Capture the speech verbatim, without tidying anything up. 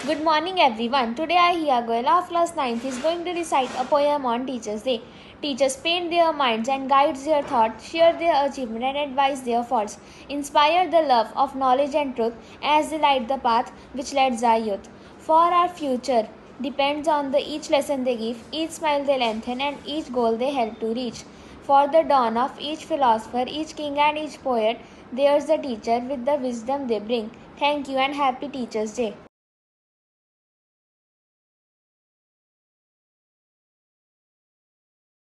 Good morning everyone. Today I Hiya Goyal of class ninth is going to recite a poem on Teachers Day. Teachers paint their minds and guide their thoughts, share their achievements and advise their faults, inspire the love of knowledge and truth as they light the path which leads our youth. For our future depends on the each lesson they give, each smile they lengthen and each goal they help to reach. For the dawn of each philosopher, each king and each poet, there's the teacher with the wisdom they bring. Thank you and happy Teachers Day.